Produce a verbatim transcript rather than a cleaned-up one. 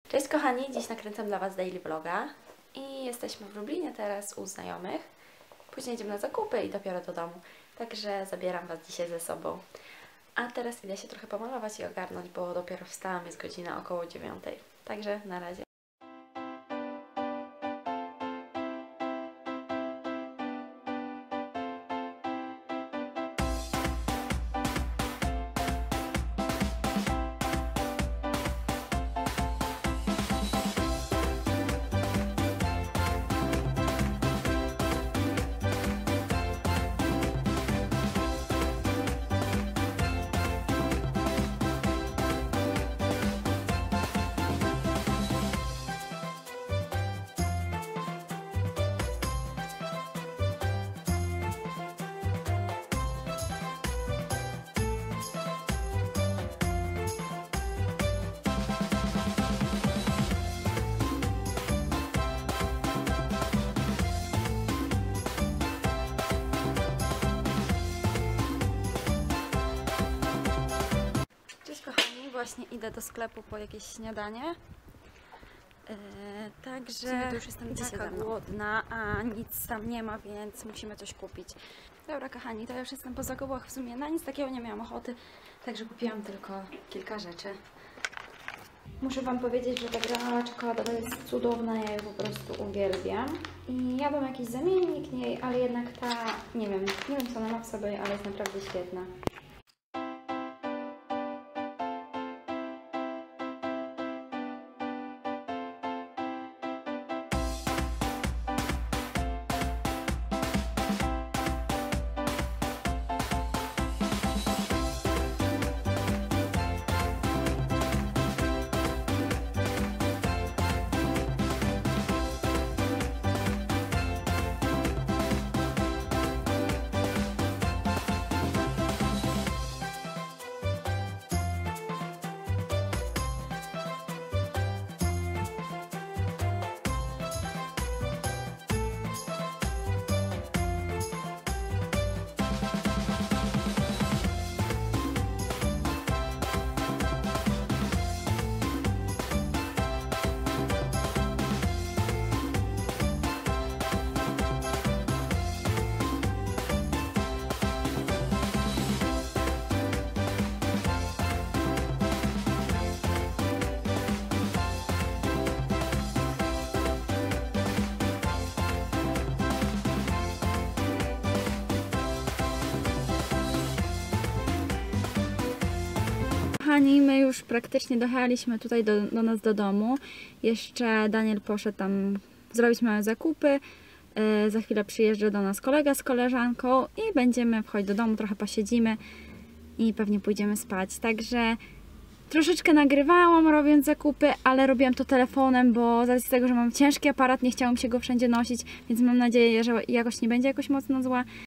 Cześć kochani, dziś nakręcam dla Was daily vloga i jesteśmy w Lublinie teraz u znajomych. Później idziemy na zakupy i dopiero do domu, także zabieram Was dzisiaj ze sobą. A teraz idę się trochę pomalować i ogarnąć, bo dopiero wstałam, jest godzina około dziewiątej. Także na razie. Właśnie idę do sklepu po jakieś śniadanie. Yy, także już jestem taka głodna, a nic tam nie ma, więc musimy coś kupić. Dobra kochani, to ja już jestem po zakupach, w sumie na nic takiego nie miałam ochoty, także kupiłam tylko kilka rzeczy. Muszę Wam powiedzieć, że ta granola czekoladowa jest cudowna, ja ją po prostu uwielbiam. I jadłam jakiś zamiennik niej, ale jednak ta, nie wiem, nie wiem co ona ma w sobie, ale jest naprawdę świetna. Kochani, my już praktycznie dojechaliśmy tutaj do, do nas do domu. Jeszcze Daniel poszedł tam zrobić małe zakupy. Yy, za chwilę przyjeżdża do nas kolega z koleżanką i będziemy wchodzić do domu, trochę posiedzimy i pewnie pójdziemy spać. Także troszeczkę nagrywałam robiąc zakupy, ale robiłam to telefonem, bo z racji tego, że mam ciężki aparat, nie chciałam się go wszędzie nosić, więc mam nadzieję, że jakoś nie będzie jakoś mocno zła.